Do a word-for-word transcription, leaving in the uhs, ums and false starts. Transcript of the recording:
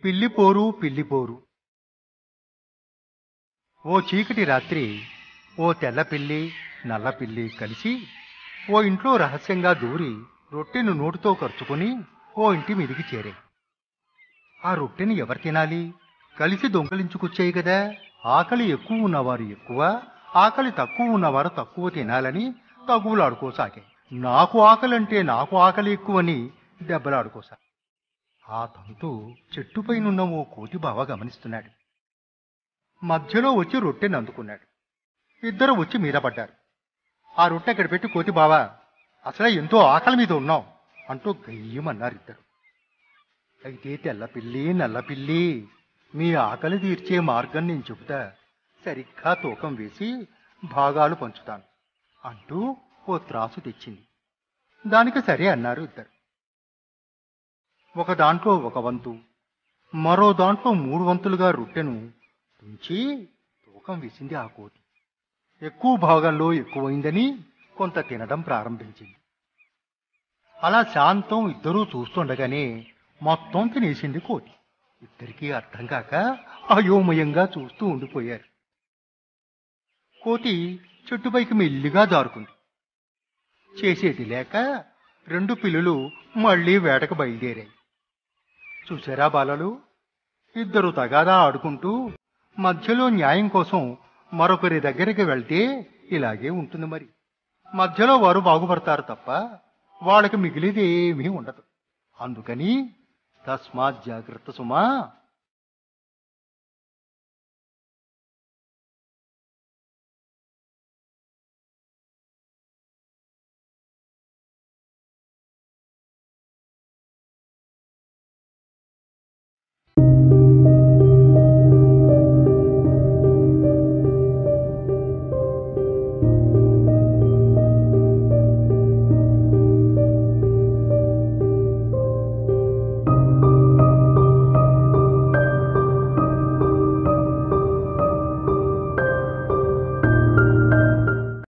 పిల్లిపోరు పిల్లిపోరు. ఓ చీకటి రాత్రి ఓ తెల్ల పిల్లి నల్ల పిల్లి కలిసి ఓ ఇంట్లో రహస్యంగా దూరి రొట్టెను నోటితో కరుచుకుని ఓ ఇంటి మీదికి చేరే. ఆ రొట్టెని ఎవరు తినాలి? కలిసి దొంగలించుకొచ్చాయి కదా. ఆకలి ఎక్కువ ఉన్నవారు ఎక్కువ, ఆకలి తక్కువ ఉన్నవారు తక్కువ తినాలని తగువులాడుకోసాగాయి. నాకు ఆకలంటే నాకు ఆకలి ఎక్కువని దెబ్బలాడుకోసా. ఆ తంతు చెట్టుపైనున్న ఓ కోతి బావ గమనిస్తున్నాడు. మధ్యలో వచ్చి రొట్టెని అందుకున్నాడు. ఇద్దరు వచ్చి మీద పడ్డారు. ఆ రొట్టె అక్కడ పెట్టి కోతి బావా, అసలే ఎంతో ఆకలి మీద ఉన్నాం అంటూ గయ్యమన్నారు ఇద్దరు. అయితే తెల్లపిల్లి నల్లపిల్లి, మీ ఆకలి తీర్చే మార్గం నేను చెబుతా, సరిగ్గా తూకం వేసి భాగాలు పంచుతాను అంటూ ఓ త్రాసు తెచ్చింది. దానికి సరే అన్నారు ఇద్దరు. ఒక దాంట్లో ఒక వంతు, మరో దాంట్లో మూడు వంతులుగా రొట్టెను తుంచి తూకం వేసింది ఆ కోతి. ఎక్కువ భాగంలో ఎక్కువైందని కొంత తినడం ప్రారంభించింది. అలా శాంతం ఇద్దరూ చూస్తుండగానే మొత్తం తినేసింది కోతి. ఇద్దరికీ అర్థం కాక అయోమయంగా చూస్తూ ఉండిపోయారు. కోతి చెట్టుపైకి మెల్లిగా జారుకుంది. చేసేది లేక రెండు పిల్లులు మళ్లీ వేటకు బయలుదేరాయి. చూసారా బాలలు, ఇద్దరు తగాదా ఆడుకుంటూ మధ్యలో న్యాయం కోసం మరొకరి దగ్గరికి వెళ్తే ఇలాగే ఉంటుంది. మరి మధ్యలో వారు బాగుపడతారు తప్ప వాళ్ళకి మిగిలిదేమీ ఉండదు. అందుకని తస్మాత్ జాగ్రత్త సుమా.